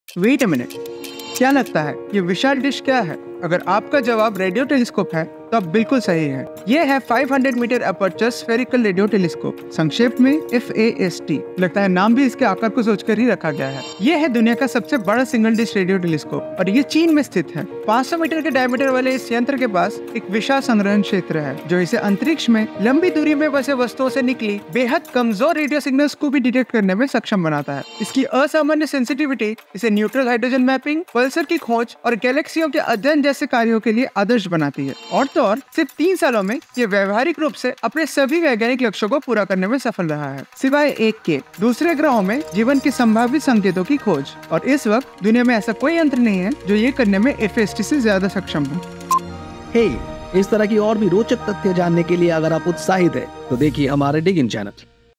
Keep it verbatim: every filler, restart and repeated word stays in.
Wait a minute, क्या लगता है ये विशाल डिश क्या है? अगर आपका जवाब रेडियो टेलीस्कोप है तो आप बिल्कुल सही है। ये है पाँच सौ metre aperture spherical radio telescope, संक्षेप में एफ ए एस टी। लगता है नाम भी इसके आकार को सोचकर ही रखा गया है। ये है दुनिया का सबसे बड़ा सिंगल डिश रेडियो टेलीस्कोप और ये चीन में स्थित है। पाँच सौ मीटर के डायमीटर वाले इस यंत्र के पास एक विशाल संग्रहण क्षेत्र है जो इसे अंतरिक्ष में लंबी दूरी में बसे वस्तुओं से निकली बेहद कमजोर रेडियो सिग्नल्स को भी डिटेक्ट करने में सक्षम बनाता है। इसकी असामान्य सेंसिटिविटी इसे न्यूट्रल हाइड्रोजन मैपिंग, पल्सर की खोज और गैलेक्सियों के अध्ययन जैसे कार्यों के लिए आदर्श बनाती है। और तो और सिर्फ तीन सालों में ये व्यवहारिक रूप से अपने सभी वैज्ञानिक लक्ष्यों को पूरा करने में सफल रहा है, सिवाय एक के, दूसरे ग्रहों में जीवन की संभावित संकेतों की खोज। और इस वक्त दुनिया में ऐसा कोई यंत्र नहीं है जो ये करने में एफ ए एस टी से ज्यादा सक्षम हो। हे, इस तरह की और भी रोचक तथ्य जानने के लिए अगर आप उत्साहित हैं, तो देखिए हमारे डिग इन चैनल।